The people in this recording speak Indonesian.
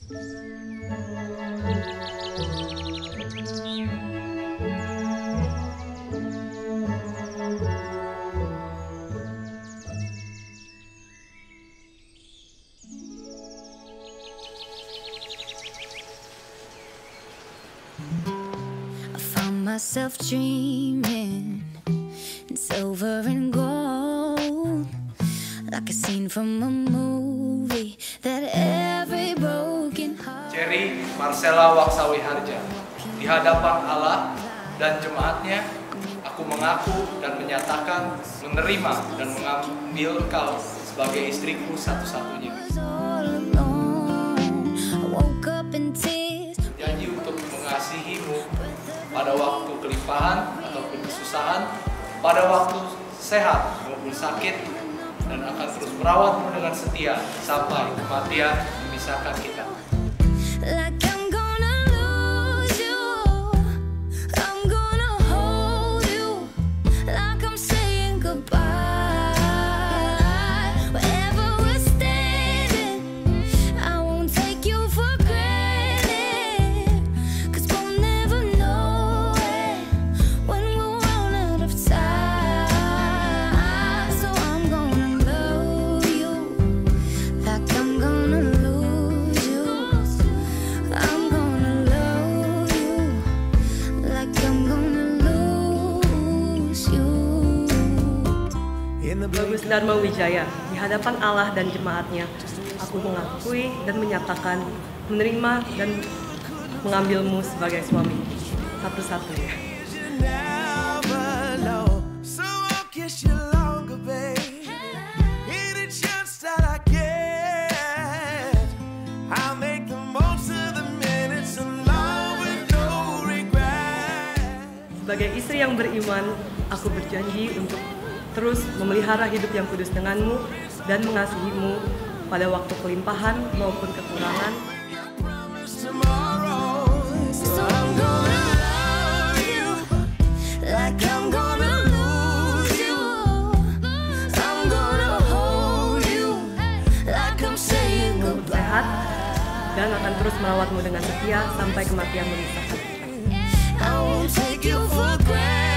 Myself dreaming in silver and gold, like a scene from a movie that every broken heart. Cherry Marcella Waksawi Harja, di hadapan Allah dan jemaatnya, aku mengaku dan menyatakan menerima dan mengambil kau sebagai istriku satu-satunya. Janji untuk mengasihimu pada waktu kelimpahan ataupun kesusahan, pada waktu sehat maupun sakit, dan akan terus merawatmu dengan setia sampai kematian memisahkan kita. Bagus Dharma Wijaya, di hadapan Allah dan jemaatnya, aku mengakui dan menyatakan menerima dan mengambilmu sebagai suami satu-satunya. Sebagai istri yang beriman, aku berjanji untuk terus memelihara hidup yang kudus denganmu dan mengasihimu pada waktu kelimpahan maupun kekurangan. Sehat dan akan terus merawatmu dengan setia sampai kematian memisahkan.